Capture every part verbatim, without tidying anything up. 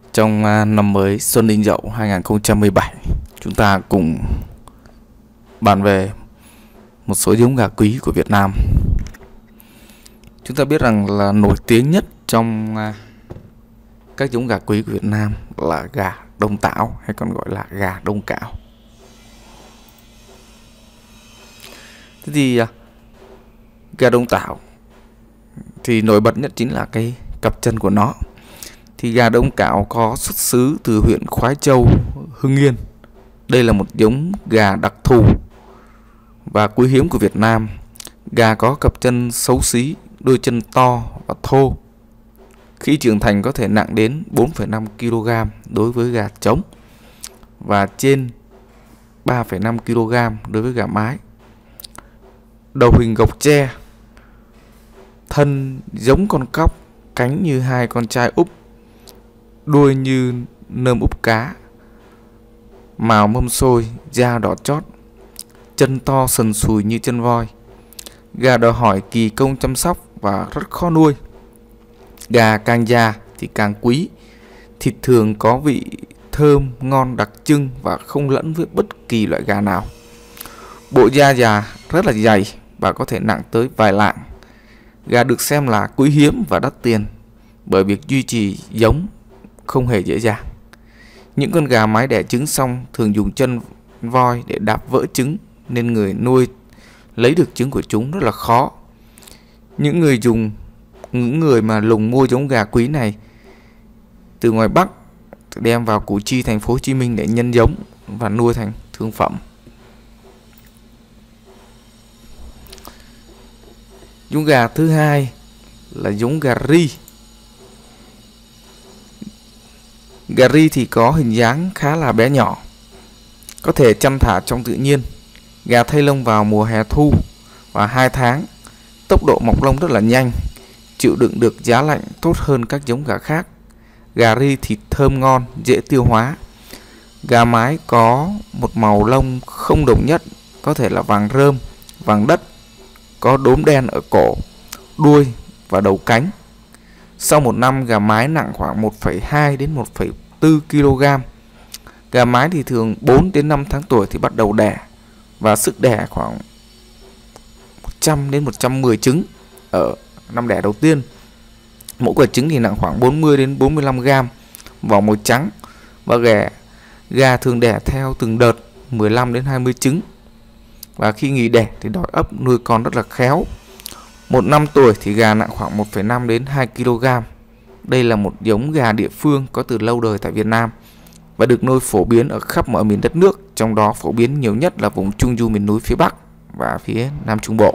Trong à, năm mới Xuân Đinh Dậu hai không một bảy, chúng ta cùng bàn về một số giống gà quý của Việt Nam. Chúng ta biết rằng là nổi tiếng nhất trong à, các giống gà quý của Việt Nam là gà Đông Tảo, hay còn gọi là gà Đông Cảo. Thế thì à, gà Đông Tảo thì nổi bật nhất chính là cái cặp chân của nó. Thì gà Đông Cảo có xuất xứ từ huyện Khoái Châu, Hưng Yên. Đây là một giống gà đặc thù và quý hiếm của Việt Nam. Gà có cặp chân xấu xí, đôi chân to và thô. Khi trưởng thành có thể nặng đến bốn phẩy năm ki lô gam đối với gà trống và trên ba phẩy năm ki lô gam đối với gà mái. Đầu hình gộc tre, thân giống con cóc, cánh như hai con trai úp, đuôi như nơm úp cá, mào mâm xôi, da đỏ chót, chân to sần sùi như chân voi. Gà đòi hỏi kỳ công chăm sóc và rất khó nuôi. Gà càng già thì càng quý. Thịt thường có vị thơm, ngon đặc trưng và không lẫn với bất kỳ loại gà nào. Bộ da già rất là dày và có thể nặng tới vài lạng. Gà được xem là quý hiếm và đắt tiền bởi việc duy trì giống không hề dễ dàng. Những con gà mái đẻ trứng xong thường dùng chân voi để đạp vỡ trứng, nên người nuôi lấy được trứng của chúng rất là khó. Những người dùng những người mà lùng mua giống gà quý này từ ngoài Bắc đem vào Củ Chi, thành phố Hồ Chí Minh để nhân giống và nuôi thành thương phẩm. Giống gà thứ hai là giống gà ri. Gà ri thì có hình dáng khá là bé nhỏ, có thể chăn thả trong tự nhiên. Gà thay lông vào mùa hè thu và hai tháng. Tốc độ mọc lông rất là nhanh, chịu đựng được giá lạnh tốt hơn các giống gà khác. Gà ri thịt thơm ngon, dễ tiêu hóa. Gà mái có một màu lông không đồng nhất, có thể là vàng rơm, vàng đất, có đốm đen ở cổ, đuôi và đầu cánh. Sau một năm, gà mái nặng khoảng một phẩy hai đến một phẩy bốn ki lô gam. Gà mái thì thường bốn đến năm tháng tuổi thì bắt đầu đẻ và sức đẻ khoảng một trăm đến một trăm mười trứng ở năm đẻ đầu tiên. Mỗi quả trứng thì nặng khoảng bốn mươi đến bốn mươi lăm gam, vỏ màu trắng, và gà gà thường đẻ theo từng đợt mười lăm đến hai mươi trứng. Và khi nghỉ đẻ thì đòi ấp nuôi con rất là khéo. Một năm tuổi thì gà nặng khoảng một phẩy năm đến hai ki lô gam. Đây là một giống gà địa phương có từ lâu đời tại Việt Nam và được nuôi phổ biến ở khắp mọi miền đất nước, trong đó phổ biến nhiều nhất là vùng Trung Du miền núi phía Bắc và phía Nam Trung Bộ.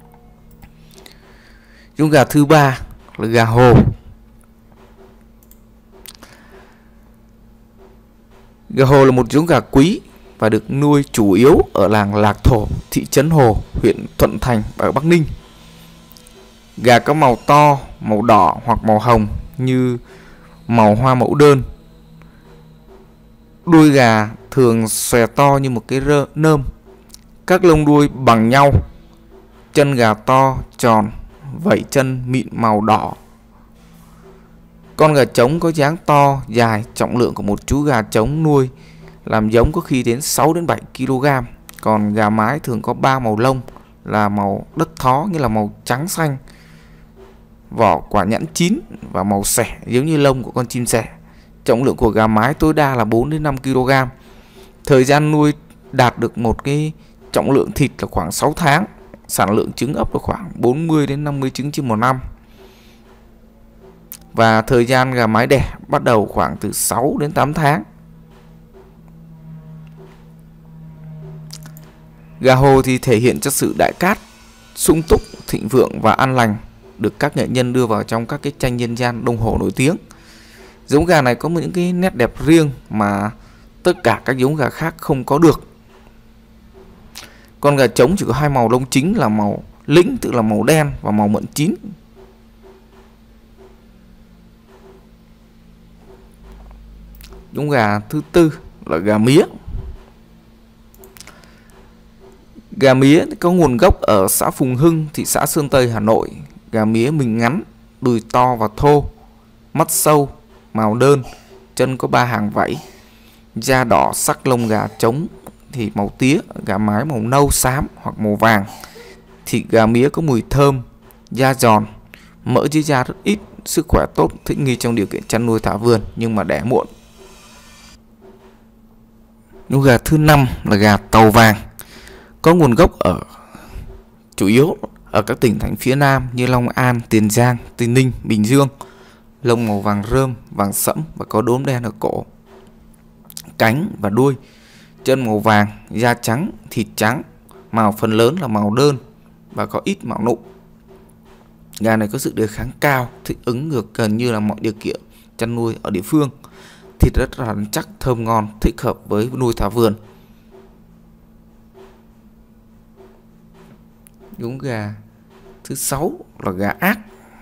Giống gà thứ ba là gà Hồ. Gà Hồ là một giống gà quý và được nuôi chủ yếu ở làng Lạc Thổ, thị trấn Hồ, huyện Thuận Thành ở Bắc Ninh. Gà có màu to, màu đỏ hoặc màu hồng như màu hoa mẫu đơn. Đuôi gà thường xòe to như một cái rơ, nơm. Các lông đuôi bằng nhau. Chân gà to, tròn, vảy chân mịn màu đỏ. Con gà trống có dáng to, dài, trọng lượng của một chú gà trống nuôi làm giống có khi đến sáu đến bảy ki lô gam. Còn gà mái thường có ba màu lông là màu đất thó, nghĩa là màu trắng xanh, vỏ quả nhẵn chín và màu sẻ giống như lông của con chim sẻ. Trọng lượng của gà mái tối đa là bốn đến năm ki lô gam. Thời gian nuôi đạt được một cái trọng lượng thịt là khoảng sáu tháng. Sản lượng trứng ấp là khoảng bốn mươi đến năm mươi trứng trên một năm. Và thời gian gà mái đẻ bắt đầu khoảng từ sáu đến tám tháng. Gà Hồ thì thể hiện cho sự đại cát, sung túc, thịnh vượng và an lành, được các nghệ nhân đưa vào trong các cái tranh dân gian đồng hồ nổi tiếng. Giống gà này có những cái nét đẹp riêng mà tất cả các giống gà khác không có được. Con gà trống chỉ có hai màu lông chính là màu lĩnh, tức là màu đen, và màu mận chín. Giống gà thứ tư là gà mía. Gà mía có nguồn gốc ở xã Phùng Hưng, thị xã Sơn Tây, Hà Nội. Gà mía mình ngắn, đùi to và thô, mắt sâu, màu đơn, chân có ba hàng vảy, da đỏ sắc, lông gà trống thì màu tía, gà mái màu nâu xám hoặc màu vàng. Thịt gà mía có mùi thơm, da giòn, mỡ dưới da rất ít, sức khỏe tốt, thích nghi trong điều kiện chăn nuôi thả vườn nhưng mà đẻ muộn. Giống gà thứ năm là gà Tàu Vàng, có nguồn gốc ở chủ yếu ở các tỉnh thành phía Nam như Long An, Tiền Giang, Tây Ninh, Bình Dương. Lông màu vàng rơm, vàng sẫm và có đốm đen ở cổ, cánh và đuôi. Chân màu vàng, da trắng, thịt trắng, mào phần lớn là màu đơn và có ít mào nụ. Gà này có sức đề kháng cao, thích ứng được gần như là mọi điều kiện chăn nuôi ở địa phương. Thịt rất rắn chắc, thơm ngon, thích hợp với nuôi thả vườn. Giống gà thứ sáu là gà ác.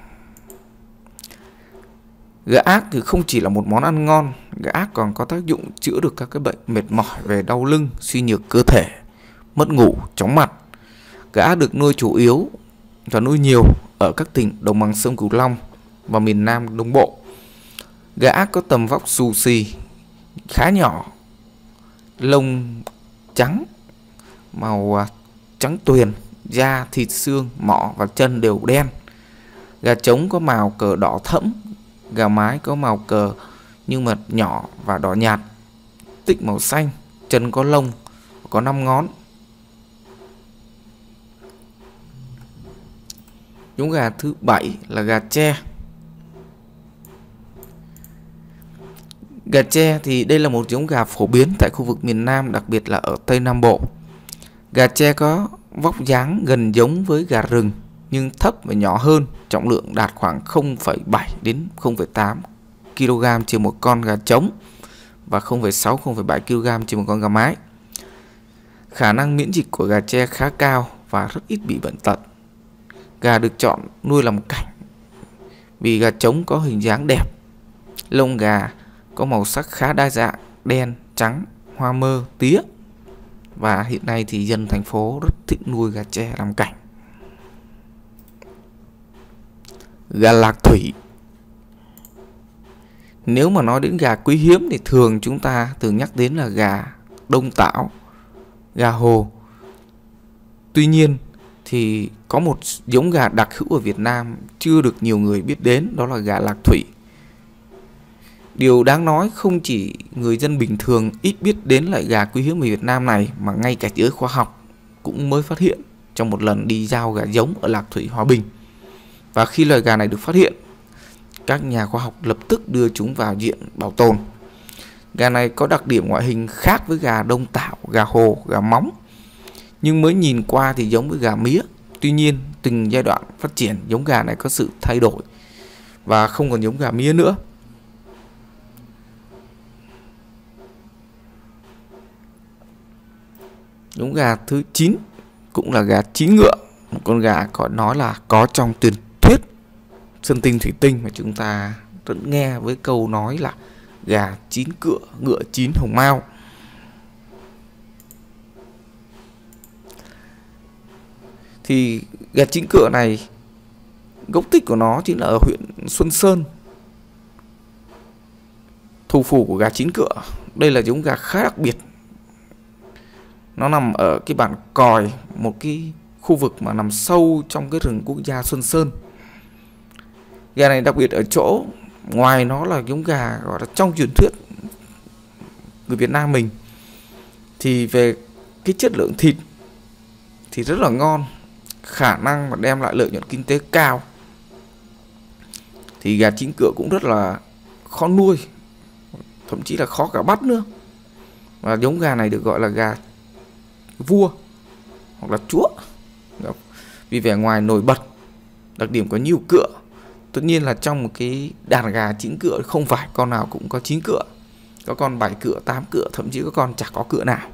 Gà ác thì không chỉ là một món ăn ngon, gà ác còn có tác dụng chữa được các cái bệnh mệt mỏi về đau lưng, suy nhược cơ thể, mất ngủ, chóng mặt. Gà ác được nuôi chủ yếu và nuôi nhiều ở các tỉnh đồng bằng sông Cửu Long và miền Nam Đông Bộ. Gà ác có tầm vóc xù xì, khá nhỏ, lông trắng, màu trắng tuyền, da, thịt, xương, mỏ và chân đều đen. Gà trống có màu cờ đỏ thẫm, gà mái có màu cờ nhưng mà nhỏ và đỏ nhạt, tích màu xanh, chân có lông, có năm ngón. Giống gà thứ bảy là gà tre. Gà tre thì đây là một giống gà phổ biến tại khu vực miền Nam, đặc biệt là ở Tây Nam Bộ. Gà tre có vóc dáng gần giống với gà rừng nhưng thấp và nhỏ hơn, trọng lượng đạt khoảng không phẩy bảy đến không phẩy tám ki lô gam trên một con gà trống và không phẩy sáu đến không phẩy bảy ki lô gam trên một con gà mái. Khả năng miễn dịch của gà tre khá cao và rất ít bị bệnh tật. Gà được chọn nuôi làm cảnh vì gà trống có hình dáng đẹp. Lông gà có màu sắc khá đa dạng, đen, trắng, hoa mơ, tía. Và hiện nay thì dân thành phố rất thích nuôi gà tre làm cảnh. Gà lạc thủy. Nếu mà nói đến gà quý hiếm thì thường chúng ta thường nhắc đến là gà Đông Tảo, gà Hồ. Tuy nhiên thì có một giống gà đặc hữu ở Việt Nam chưa được nhiều người biết đến, đó là gà lạc thủy. Điều đáng nói không chỉ người dân bình thường ít biết đến loại gà quý hiếm ở Việt Nam này, mà ngay cả giới khoa học cũng mới phát hiện trong một lần đi giao gà giống ở Lạc Thủy, Hòa Bình. Và khi loài gà này được phát hiện, các nhà khoa học lập tức đưa chúng vào diện bảo tồn. Gà này có đặc điểm ngoại hình khác với gà Đông Tảo, gà Hồ, gà móng, nhưng mới nhìn qua thì giống với gà mía. Tuy nhiên, từng giai đoạn phát triển, giống gà này có sự thay đổi và không còn giống gà mía nữa. Giống gà thứ chín cũng là gà chín ngựa, một con gà có nói là có trong truyền thuyết Sơn Tinh Thủy Tinh mà chúng ta vẫn nghe với câu nói là gà chín cựa, ngựa chín hồng mao. Thì gà chín cựa này gốc tích của nó chính là ở huyện Xuân Sơn, thủ phủ của gà chín cựa. Đây là giống gà khá đặc biệt. Nó nằm ở cái bản Còi, một cái khu vực mà nằm sâu trong cái rừng quốc gia Xuân Sơn. Gà này đặc biệt ở chỗ ngoài nó là giống gà gọi là trong truyền thuyết người Việt Nam mình, thì về cái chất lượng thịt thì rất là ngon, khả năng mà đem lại lợi nhuận kinh tế cao. Thì gà chín cựa cũng rất là khó nuôi, thậm chí là khó cả bắt nữa. Và giống gà này được gọi là gà vua hoặc là chúa vì vẻ ngoài nổi bật, đặc điểm có nhiều cựa. Tất nhiên là trong một cái đàn gà chín cựa không phải con nào cũng có chín cựa, có con bảy cựa, tám cựa, thậm chí có con chả có cựa nào.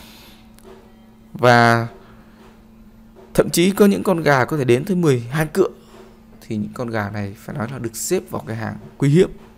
Và thậm chí có những con gà có thể đến tới mười hai cựa. Thì những con gà này phải nói là được xếp vào cái hàng quý hiếm.